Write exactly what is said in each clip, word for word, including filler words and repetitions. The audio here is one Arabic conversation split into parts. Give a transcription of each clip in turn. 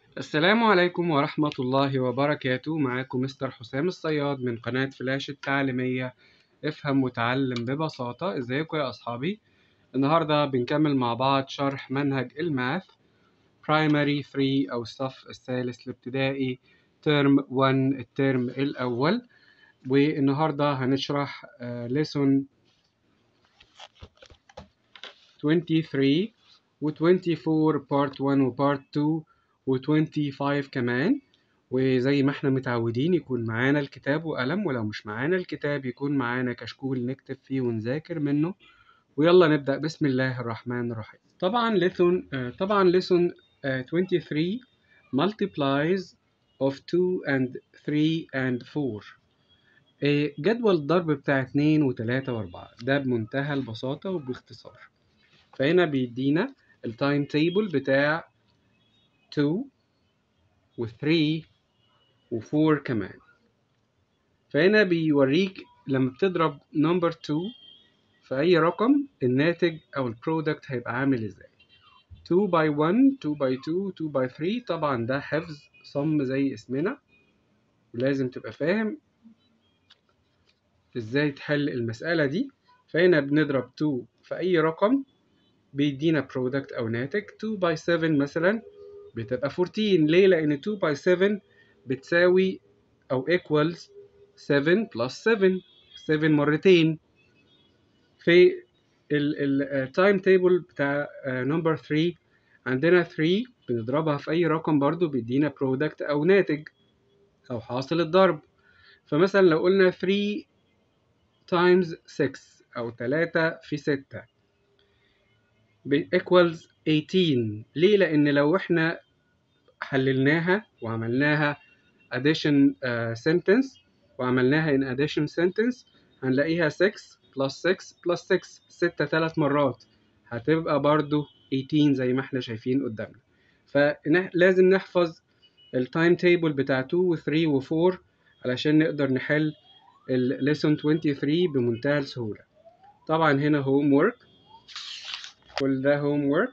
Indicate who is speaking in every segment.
Speaker 1: السلام عليكم ورحمة الله وبركاته. معاكم مستر حسام الصياد من قناة فلاش التعليمية. افهم وتعلم ببساطة. ازيكم يا أصحابي؟ النهاردة بنكمل مع بعض شرح منهج الماث برايمري ثلاثة أو الصف الثالث الابتدائي ترم واحد الترم الأول. والنهاردة هنشرح ليسون ثلاثة وعشرين و أربعة وعشرين بارت واحد وبارت اتنين و خمسة وعشرين كمان. وزي ما احنا متعودين يكون معانا الكتاب وقلم، ولو مش معانا الكتاب يكون معانا كشكول نكتب فيه ونذاكر منه. ويلا نبدأ بسم الله الرحمن الرحيم. طبعا ليسون طبعا ليسون ثلاثة وعشرين multiplies of two and three and four. جدول الضرب بتاع اتنين وتلاتة واربعة ده بمنتهى البساطة وباختصار. فهنا بيدينا التايم تيبل بتاع اتنين و تلاتة و أربعة كمان. فهنا بيوريك لما بتضرب نمبر اتنين في أي رقم الناتج أو البرودكت هيبقى عامل ازاي. اتنين باي واحد، اتنين باي اتنين، اتنين باي تلاتة. طبعا ده حفظ صم زي اسمنا، ولازم تبقى فاهم ازاي تحل المسألة دي. فهنا بنضرب اتنين في أي رقم بيدينا برودكت أو ناتج. اتنين باي سبعة مثلا بتبقى أربعتاشر. ليه؟ لأن اتنين باي سبعة بتساوي أو equals سبعة plus سبعة، سبعة مرتين. في التايم تيبل بتاع نمبر تلاتة عندنا تلاتة بنضربها في أي رقم برضو بيدينا برودكت أو ناتج أو حاصل الضرب. فمثلا لو قلنا تلاتة times ستة أو تلاتة في ستة equals تمنتاشر. ليه؟ لأن لو احنا حللناها وعملناها addition uh, sentence وعملناها in addition sentence هنلاقيها ستة plus ستة plus ستة، ستة ثلاث مرات هتبقى برضو تمنتاشر زي ما احنا شايفين قدامنا. فلازم نحفظ التايم تيبل بتاع اتنين و تلاتة و أربعة علشان نقدر نحل الليسون تلاتة وعشرين بمنتهى السهولة. طبعا هنا هوم وورك، كل ده هوم وورك.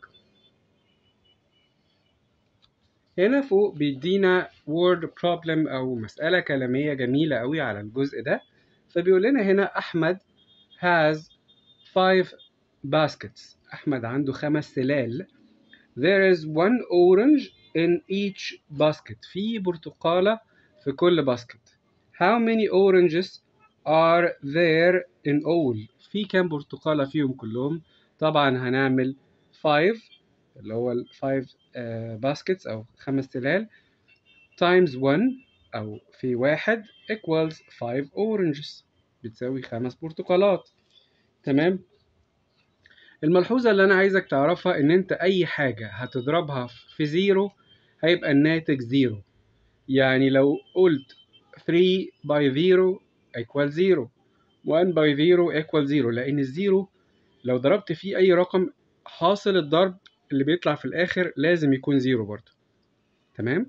Speaker 1: هنا فوق بيدينا word problem أو مسألة كلامية جميلة قوي على الجزء ده. فبيقول لنا هنا أحمد has five baskets. أحمد عنده خمس سلال. There is one orange in each basket. في برتقالة في كل باسكت. How many oranges are there in all؟ في كام برتقالة فيهم كلهم؟ طبعا هنعمل خمسة اللي هو ال خمسة baskets أو خمس سلال times واحد أو في واحد equals خمسة oranges بتساوي خمس برتقالات. تمام. الملحوظة اللي أنا عايزك تعرفها إن أنت أي حاجة هتضربها في زيرو هيبقى الناتج زيرو. يعني لو قلت تلاتة by زيرو equal زيرو، واحد by زيرو equal زيرو، لأن الزيرو لو ضربت فيه أي رقم حاصل الضرب اللي بيطلع في الآخر لازم يكون زيرو برضه. تمام.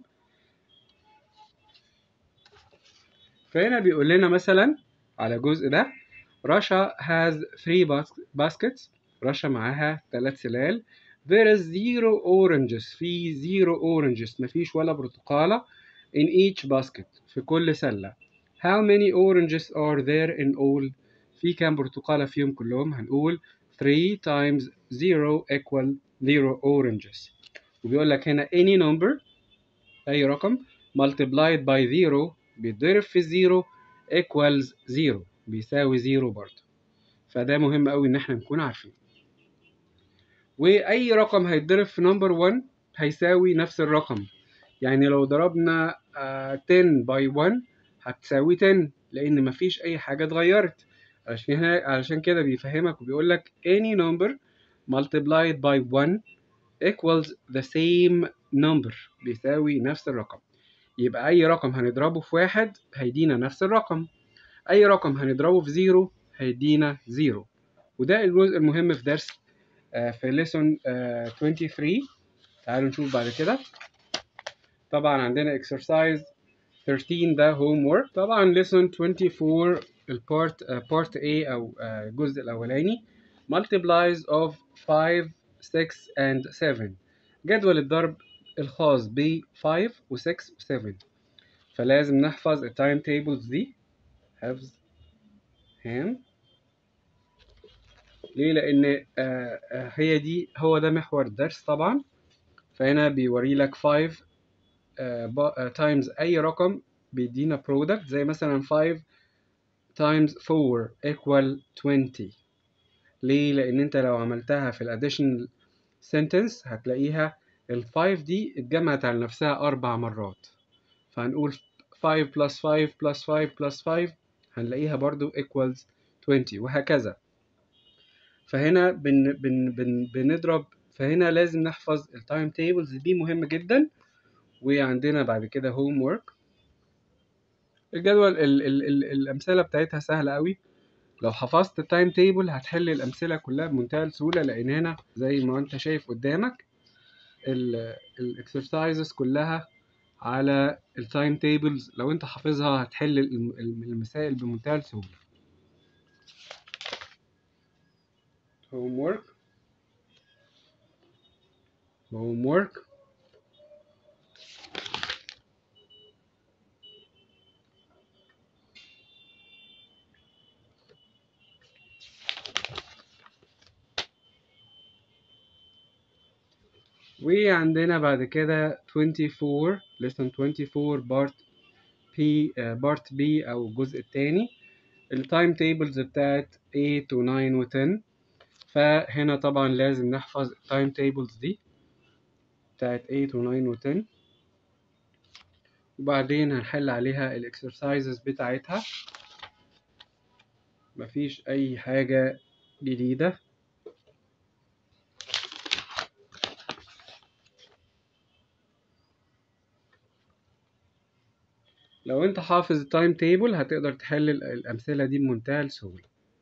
Speaker 1: فهنا بيقول لنا مثلا على الجزء ده رشا has three baskets. رشا معاها ثلاث سلال. there is zero oranges. في zero oranges مفيش ولا برتقالة in each basket في كل سلة. how many oranges are there in all؟ في كام برتقالة فيهم كلهم؟ هنقول three times zero equal zero oranges. وبيقول لك هنا any number أي رقم multiplied by zero بيتضرب في زيرو equals زيرو بيساوي زيرو برضه. فده مهم قوي ان احنا نكون عارفين. واي رقم هيتضرب في نمبر واحد هيساوي نفس الرقم. يعني لو ضربنا عشرة باي واحد هتساوي عشرة لان مفيش اي حاجه اتغيرت. علشان هنا علشان كده بيفهمك وبيقول لك any number multiplied by one equals the same number بيساوي نفس الرقم. يبقى أي رقم هنضربه في واحد هيدينا نفس الرقم. أي رقم هنضربه في زيرو هيدينا زيرو. وده الجزء المهم في درس آه في ليسون آه ثلاثة وعشرين. تعالوا نشوف بعد كده. طبعا عندنا exercise تلتاشر ده homework. طبعا ليسون أربعة وعشرين البارت آه بارت A أو آه الجزء الأولاني multiplies of خمسة ستة and سبعة. جدول الضرب الخاص ب خمسة و ستة و سبعة، فلازم نحفظ التايم تيبلز دي حفظ هام. ليه؟ لأن آه آه هي دي هو ده محور الدرس طبعا. فهنا بيوري لك خمسة تايمز أي رقم بيدينا برودكت، زي مثلا خمسة تايمز أربعة equal عشرين. ليه؟ لأن أنت لو عملتها في الاديشنال sentence هتلاقيها ال خمسة دي اتجمعت على نفسها أربع مرات، فهنقول خمسة plus خمسة plus خمسة plus خمسة هنلاقيها برضو equals عشرين، وهكذا. فهنا بن بن بن بنضرب، فهنا لازم نحفظ التايم تيبلز دي، مهم جدا. وعندنا بعد كده هوم وورك. الجدول ال ال ال الأمثلة بتاعتها سهلة قوي. لو حفظت التايم تيبل هتحل الأمثلة كلها بمنتهى السهولة، لأن هنا زي ما أنت شايف قدامك الاكسرسايزز كلها على التايم تيبلز. لو أنت حافظها هتحل المسائل بمنتهى السهولة. هوم وورك هوم وورك وعندنا بعد كده أربعة وعشرين lesson أربعة وعشرين بارت بي بارت بي او الجزء الثاني، التايم تيبلز بتاعت تمانية و تسعة و عشرة. فهنا طبعا لازم نحفظ التايم تيبلز دي بتاعت تمانية و تسعة و عشرة، وبعدين هنحل عليها الاكسرسايزز بتاعتها. مفيش اي حاجة جديدة. لو انت حافظ التايم تيبل هتقدر تحل الامثلة دي بمنتهى السهولة.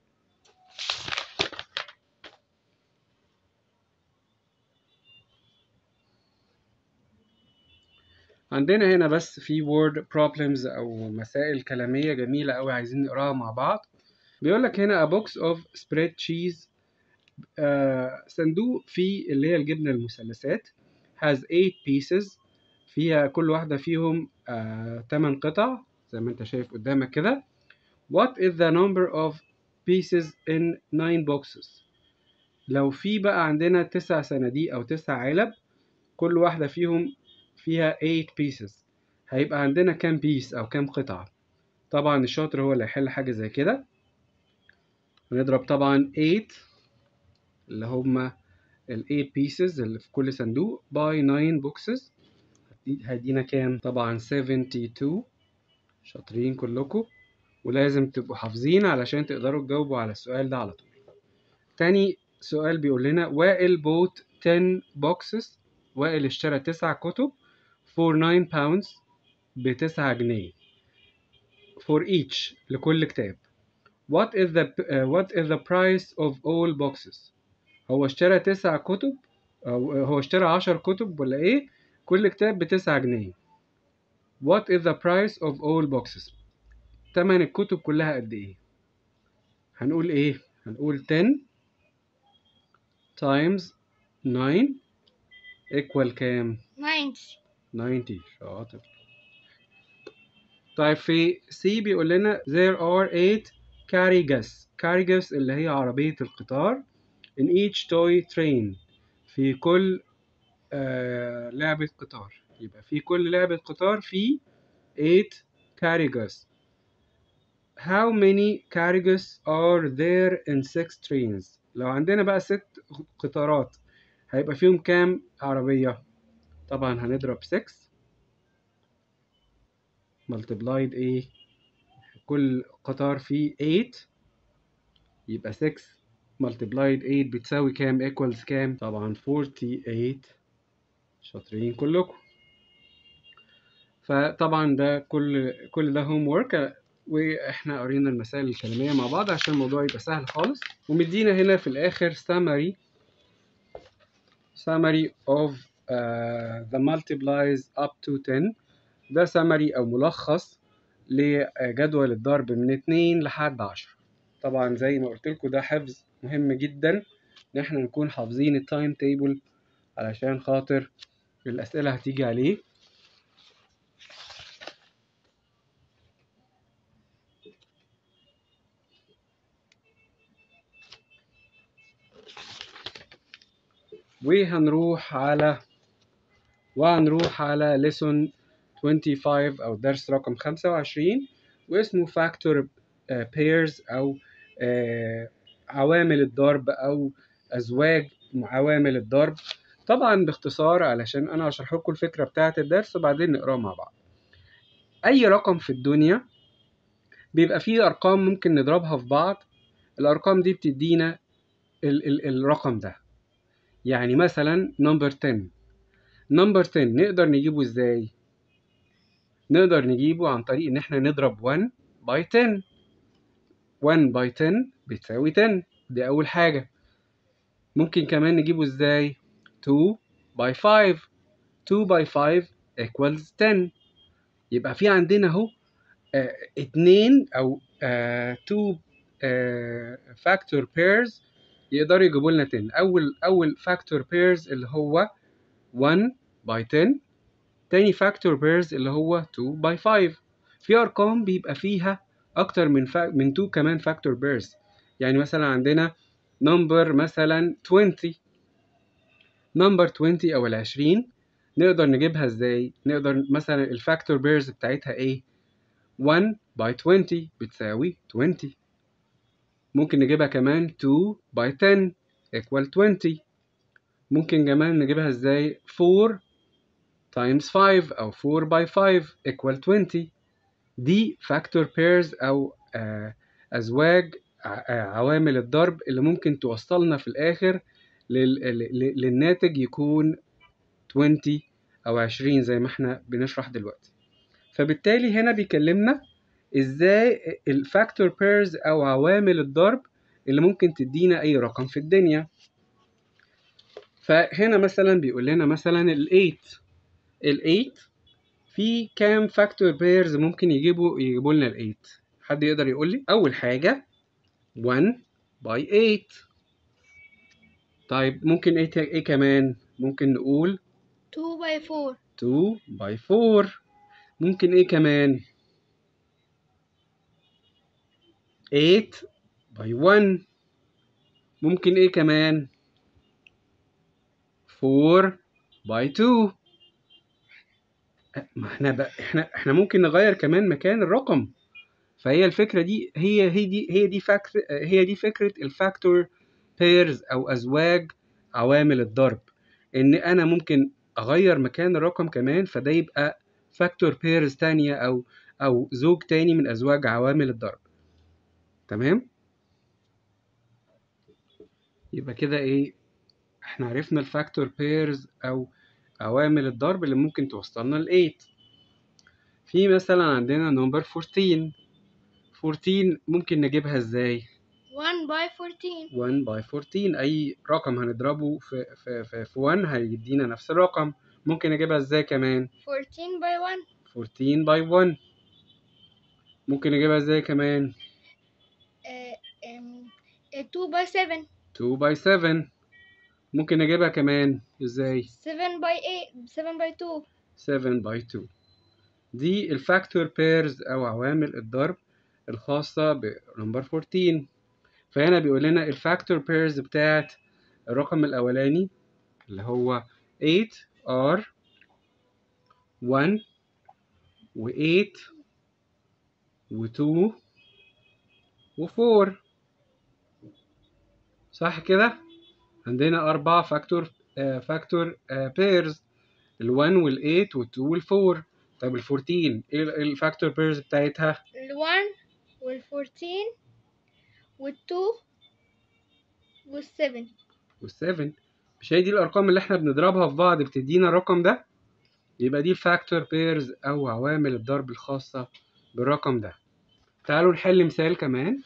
Speaker 1: عندنا هنا بس في word problems او مسائل كلامية جميلة قوي عايزين نقراها مع بعض. بيقول لك هنا a box of spread cheese، آه صندوق فيه اللي هي الجبنة المثلثات، has eight pieces، فيها كل واحدة فيهم آه تمن قطع زي ما انت شايف قدامك كده. what is the number of pieces in nine boxes؟ لو في بقى عندنا تسع صناديق او تسع علب، كل واحدة فيهم فيها eight pieces، هيبقى عندنا كام بيس او كام قطعة؟ طبعا الشاطر هو اللي هيحل حاجة زي كده. هنضرب طبعا eight اللي هما ال eight pieces اللي في كل صندوق by nine boxes، هيدينا كام؟ طبعا seventy-two. شاطرين كلكم، ولازم تبقوا حافظين علشان تقدروا تجاوبوا على السؤال ده على طول. تاني سؤال بيقول لنا وائل bought ten boxes، وائل اشترى تسع كتب for nine pounds بتسعة جنيه for each لكل كتاب. what is the uh, what is the price of all boxes؟ هو اشترى تسع كتب، أو هو اشترى عشر كتب ولا ايه؟ كل كتاب بتسعة جنيه. what is the price of all boxes؟ تمن الكتب كلها قد ايه؟ هنقول ايه؟ هنقول ten times nine equal كام؟ ninety. شاطر. طيب في C بيقول لنا there are eight carriages. carriages اللي هي عربية القطار in each toy train، في كل آه لعبة قطار. يبقى في كل لعبة قطار في eight carriages. how many carriages are there in six trains؟ لو عندنا بقى ست قطارات هيبقى فيهم كام عربية؟ طبعا هنضرب six multiplied ايه؟ كل قطار فيه eight، يبقى six multiplied eight بتساوي كام؟ equals كام؟ طبعا forty-eight. شاطرين كلكم. فطبعا ده كل كل ده هوم ورك، واحنا قرينا المسائل الكلامية مع بعض عشان الموضوع يبقى سهل خالص. ومدينا هنا في الاخر summary summary of uh, the multiplies up to ten. ده summary او ملخص لجدول الضرب من اتنين لحد عشرة. طبعا زي ما قلت لكم ده حفظ مهم جدا ان احنا نكون حافظين التايم تيبل علشان خاطر الأسئلة هتيجي عليه. وهنروح على وهنروح على lesson خمسة وعشرين أو درس رقم خمسة وعشرين، واسمه factor pairs أو آه، عوامل الضرب أو أزواج عوامل الضرب. طبعا باختصار علشان أنا هشرح لكم الفكرة بتاعة الدرس وبعدين نقراه مع بعض. أي رقم في الدنيا بيبقى فيه أرقام ممكن نضربها في بعض، الأرقام دي بتدينا ال ال الرقم ده. يعني مثلا نمبر عشرة نمبر عشرة نقدر نجيبه ازاي؟ نقدر نجيبه عن طريق ان احنا نضرب واحد باي عشرة. واحد باي عشرة بتساوي عشرة، دي اول حاجة. ممكن كمان نجيبه ازاي؟ اتنين باي خمسة. اتنين باي خمسة equals عشرة. يبقى في عندنا اهو اه اتنين او اه اتنين اه factor pairs يقدروا يجيبوا لنا عشرة. اول اول factor pairs اللي هو واحد باي عشرة، تاني فاكتور بيرز اللي هو اتنين باي خمسة. في ارقام بيبقى فيها اكتر من فا... من اتنين كمان فاكتور بيرز. يعني مثلا عندنا نمبر مثلا عشرين. نمبر عشرين او العشرين نقدر نجيبها ازاي؟ نقدر مثلا الفاكتور بيرز بتاعتها ايه؟ واحد باي عشرين بتساوي عشرين. ممكن نجيبها كمان اتنين باي عشرة equal عشرين. ممكن كمان نجيبها ازاي؟ اربعة times خمسة أو أربعة by خمسة equal عشرين. دي factor pairs أو آه أزواج عوامل الضرب اللي ممكن توصلنا في الآخر للناتج يكون عشرين أو عشرين زي ما احنا بنشرح دلوقتي. فبالتالي هنا بيكلمنا ازاي الفاكتور بيرز أو عوامل الضرب اللي ممكن تدينا أي رقم في الدنيا. فهنا مثلا بيقول لنا مثلا ال تمانية. ال تمانية في كام فاكتور بيرز ممكن يجيبوا يجيبوا لنا ال تمانية؟ حد يقدر يقول لي؟ اول حاجه واحد باي تمانية. طيب ممكن ايه ايه كمان؟ ممكن نقول
Speaker 2: اتنين باي اربعة.
Speaker 1: اتنين باي اربعة. ممكن ايه كمان؟ تمانية باي واحد. ممكن ايه كمان؟ اربعة باي اتنين. ما احنا بقى احنا احنا ممكن نغير كمان مكان الرقم. فهي الفكره دي هي هي دي هي دي فاكر هي دي فكره الفاكتور بيرز او ازواج عوامل الضرب، ان انا ممكن اغير مكان الرقم كمان فده يبقى فاكتور بيرز تانية او او زوج تاني من ازواج عوامل الضرب. تمام؟ يبقى كده ايه؟ احنا عرفنا الفاكتور بيرز او عوامل الضرب اللي ممكن توصلنا ل تمانية. في مثلا عندنا نمبر اربعتاشر. اربعتاشر ممكن نجيبها ازاي؟
Speaker 2: واحد باي اربعتاشر.
Speaker 1: واحد باي اربعتاشر اي رقم هنضربه في في في, في واحد هيدينا نفس الرقم. ممكن اجيبها ازاي كمان؟
Speaker 2: اربعتاشر باي واحد.
Speaker 1: اربعتاشر باي واحد. ممكن نجيبها ازاي كمان؟
Speaker 2: آه، آم، اتنين باي سبعة.
Speaker 1: اتنين باي سبعة. ممكن نجيبها كمان ازاي؟
Speaker 2: سبعة باي تمانية. سبعة باي اتنين.
Speaker 1: سبعة باي اتنين. دي الفاكتور بيرز او عوامل الضرب الخاصة بنمبر اربعتاشر. فهنا بيقول لنا الفاكتور بيرز بتاعت الرقم الاولاني اللي هو تمانية ار واحد و تمانية و اتنين و اربعة. صح كده؟ عندنا أربعة فاكتور آه فاكتور آه بيرز، ال واحد وال تمانية وال اتنين وال اربعة. طب ال اربعتاشر ايه الفاكتور بيرز بتاعتها؟
Speaker 2: ال واحد وال اربعتاشر وال اتنين وال سبعة.
Speaker 1: وال سبعة. مش هي دي الأرقام اللي احنا بنضربها في بعض بتدينا الرقم ده؟ يبقى دي الفاكتور بيرز أو عوامل الضرب الخاصة بالرقم ده. تعالوا نحل مثال كمان.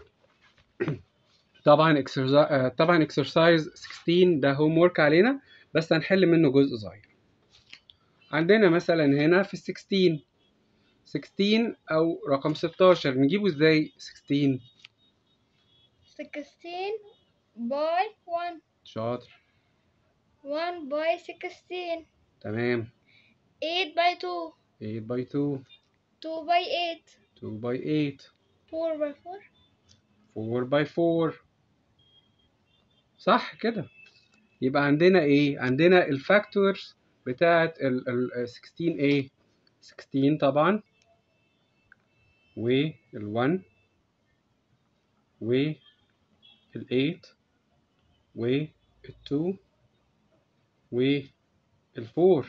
Speaker 1: طبعا اكسرسايز طبعا اكسرسايز ستاشر ده هوم ورك علينا، بس هنحل منه جزء صغير. عندنا مثلا هنا في ال ستاشر ستاشر او رقم ستاشر نجيبه ازاي؟ ستاشر
Speaker 2: ستاشر باي واحد.
Speaker 1: شاطر.
Speaker 2: واحد باي ستاشر.
Speaker 1: تمام.
Speaker 2: eight by two.
Speaker 1: eight by two.
Speaker 2: two by eight.
Speaker 1: two by eight.
Speaker 2: four by four.
Speaker 1: four by four. صح كده. يبقى عندنا ايه؟ عندنا الفاكتورز بتاعت ال ال ستاشر ايه؟ ستاشر طبعا، وال one وال eight وال two وال four.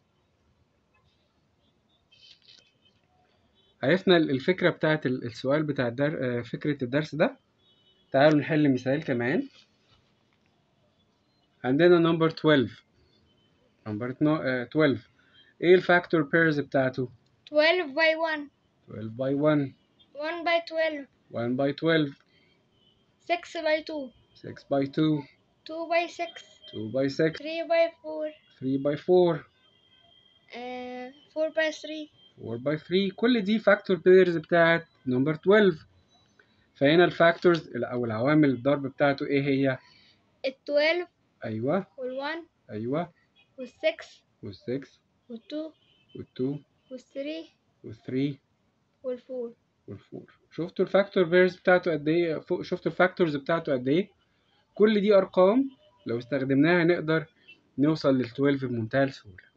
Speaker 1: عرفنا الفكرة بتاعت السؤال بتاع الدر... فكرة الدرس ده. تعالوا نحل مثال كمان. عندنا نمبر twelve. نمبر twelve. ايه الفاكتور بيرز بتاعته؟
Speaker 2: twelve by one.
Speaker 1: twelve by one.
Speaker 2: one by twelve.
Speaker 1: one by twelve.
Speaker 2: six by two.
Speaker 1: six by two.
Speaker 2: two by six.
Speaker 1: two by six.
Speaker 2: three by four.
Speaker 1: three by four.
Speaker 2: uh, four by three.
Speaker 1: four by three. كل دي فاكتور بيرز بتاعت نمبر twelve. فهنا الفاكتورز او العوامل الضرب بتاعته ايه هي؟
Speaker 2: ال twelve.
Speaker 1: ايوه.
Speaker 2: وال one.
Speaker 1: ايوه.
Speaker 2: وال six.
Speaker 1: وال six.
Speaker 2: وال two.
Speaker 1: وال two.
Speaker 2: وال three.
Speaker 1: وال three.
Speaker 2: وال four.
Speaker 1: وال four. شفتوا الفاكتور بيرز بتاعته قد ايه؟ شفتوا الفاكتورز بتاعته قد ايه؟ كل دي ارقام لو استخدمناها نقدر نوصل لل twelve بمنتهى السهولة.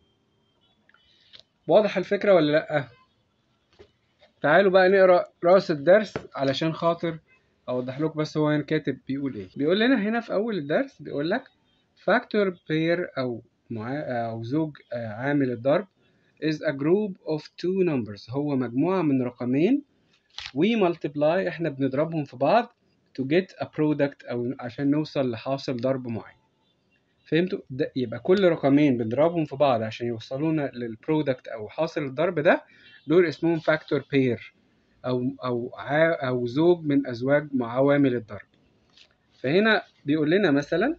Speaker 1: واضح الفكرة ولا لأ؟ تعالوا بقى نقرأ رأس الدرس علشان خاطر أوضح لكم بس هو هنا كاتب بيقول إيه. بيقول لنا هنا في أول الدرس بيقول لك factor pair أو مع... أو زوج عامل الضرب is a group of two numbers. هو مجموعة من رقمين we multiply، إحنا بنضربهم في بعض to get a product أو عشان نوصل لحاصل ضرب معين. فهمتوا؟ ده يبقى كل رقمين بنضربهم في بعض عشان يوصلونا للبرودكت أو حاصل الضرب ده، دول اسمهم فاكتور بير أو أو أو زوج من أزواج عوامل الضرب. فهنا بيقول لنا مثلا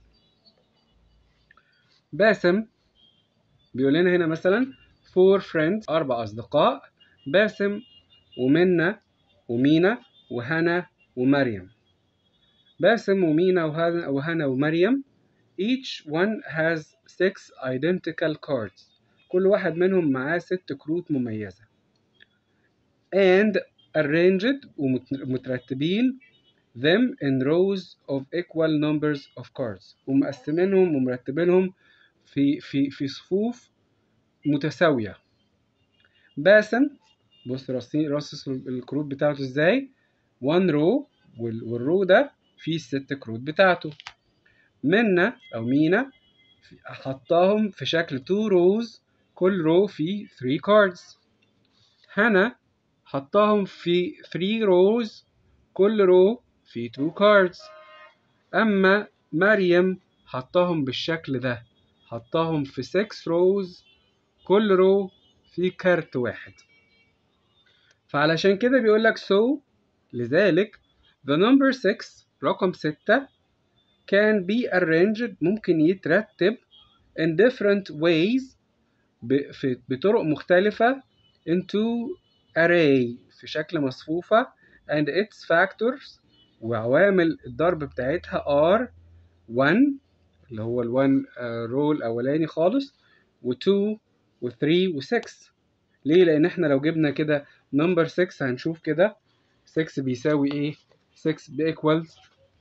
Speaker 1: باسم، بيقول لنا هنا مثلا four friends، أربع أصدقاء، باسم ومنى ومينا وهنا ومريم. باسم ومينا وهنا وهنا ومريم each one has six identical cards. كل واحد منهم معاه ست كروت مميزة. and arranged ومترتبين them in rows of equal numbers of cards، ومقسمينهم ومرتبينهم في في في صفوف متساوية. باسم بص رصين رصص الكروت بتاعته ازاي، one row والرو ده فيه الست كروت بتاعته. منى أو مينا حطاهم في شكل two rows، كل رو فيه three cards. هنا حطاهم في three rows، كل رو فيه two cards. أما مريم حطاهم بالشكل ده، حطاهم في six rows، كل رو فيه كارت واحد. فعلشان كده بيقول لك so، لذلك the number six، رقم ستة can be arranged، ممكن يترتب in different ways، بطرق مختلفة into array، في شكل مصفوفة، and its factors، وعوامل الضرب بتاعتها are one اللي هو ال one رو الأولاني خالص، و two و three و six. ليه؟ لأن احنا لو جبنا كده number six هنشوف كده six بيساوي ايه؟ six equals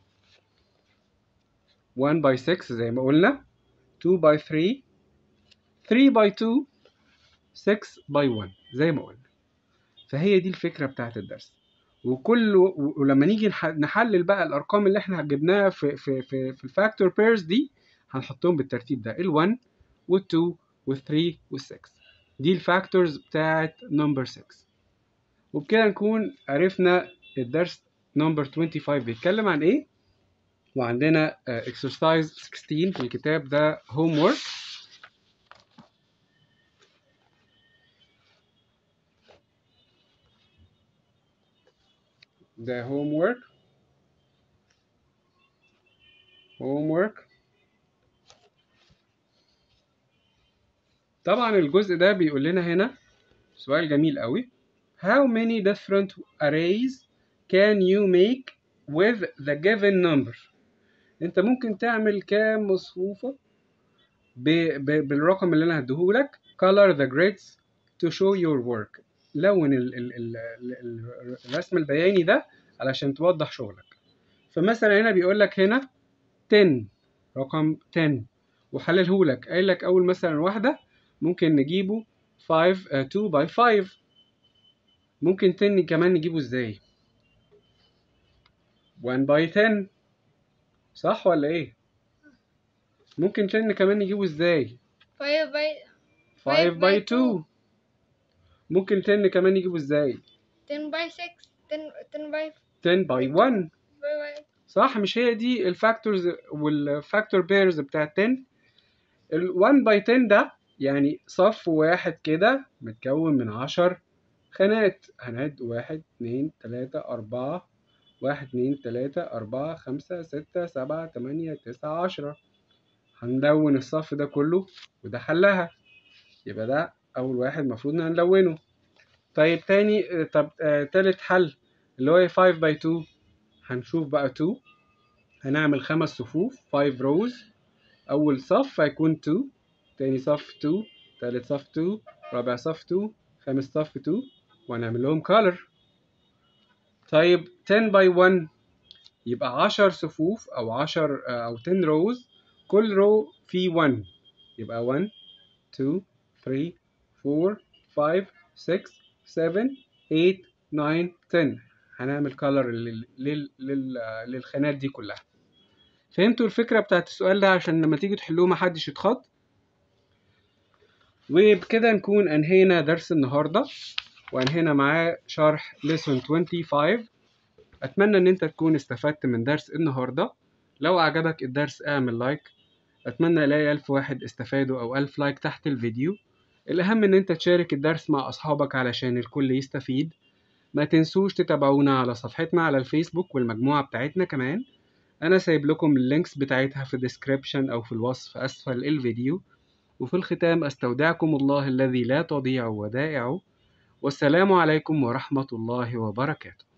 Speaker 1: one by six زي ما قلنا، two by three، three by two، six by one زي ما قلنا. فهي دي الفكرة بتاعت الدرس. وكل ولما نيجي نحلل بقى الأرقام اللي احنا جبناها في في في في الفاكتور بيرز دي هنحطهم بالترتيب ده، ال one وال two وال three وال six. دي الفاكتورز بتاعت نمبر six. وبكده نكون عرفنا الدرس نمبر twenty-five بيتكلم عن ايه. وعندنا exercise sixteen في الكتاب ده homework. ده homework homework طبعا الجزء ده بيقول لنا هنا سؤال جميل قوي. How many different arrays can you make with the given number؟ انت ممكن تعمل كام مصفوفة ب... ب... بالرقم اللي انا هديهولك. color the grids to show your work. لون ال... ال... ال... ال... الرسم البياني ده علشان توضح شغلك. فمثلا هنا بيقول لك هنا عشرة، رقم عشرة، وحلله لك قايل لك اول مثلا واحده ممكن نجيبه خمسة uh, اتنين by خمسة. ممكن عشرة كمان نجيبه ازاي؟ واحد by عشرة، صح ولا ايه؟ ممكن عشرة كمان نجيبه ازاي؟
Speaker 2: five by
Speaker 1: خمسة
Speaker 2: five
Speaker 1: by
Speaker 2: by two.
Speaker 1: اتنين. ممكن عشرة كمان نجيبه ازاي؟
Speaker 2: ten by six. ten ten by
Speaker 1: عشرة by واحد.
Speaker 2: by by
Speaker 1: صح، مش هي دي الفاكتورز والفاكتور بيرز بتاعت عشرة؟ ال واحد by عشرة ده يعني صف واحد كده متكون من عشر خانات. هنعد واحد اتنين تلاتة أربعة، واحد اتنين تلاتة أربعة خمسة ستة سبعة تمانية تسعة عشرة. هنلون الصف ده كله وده حلها، يبقى ده أول واحد مفروض هنلونه. طيب تاني، طب آه تالت حل اللي هو خمسة by اتنين. هنشوف بقى اتنين، هنعمل خمس صفوف خمسة rows. أول صف هيكون اتنين، تاني صف اتنين، تالت صف اتنين، رابع صف اتنين، خامس صف اتنين، وهنعمل لهم color. طيب عشرة by واحد يبقى عشر صفوف أو عشر أو عشرة rows، كل رو فيه واحد، يبقى واحد اتنين تلاتة أربعة خمسة ستة سبعة تمانية تسعة عشرة. هنعمل color لل... لل... لل... للخانات دي كلها. فهمتوا الفكرة بتاعت السؤال ده عشان لما تيجي تحلوه محدش يتخض؟ وبكده نكون أنهينا درس النهاردة، وأنهينا معاه شرح lesson خمسة وعشرين. أتمنى إن أنت تكون استفدت من درس النهاردة. لو أعجبك الدرس اعمل لايك. أتمنى ألاقي ألف واحد استفادوا أو ألف لايك تحت الفيديو. الأهم إن أنت تشارك الدرس مع أصحابك علشان الكل يستفيد. ما تنسوش تتابعونا على صفحتنا على الفيسبوك والمجموعة بتاعتنا كمان. أنا سايب لكم اللينكس بتاعتها في الديسكريبشن أو في الوصف أسفل الفيديو. وفي الختام أستودعكم الله الذي لا تضيع ودائعه، والسلام عليكم ورحمة الله وبركاته.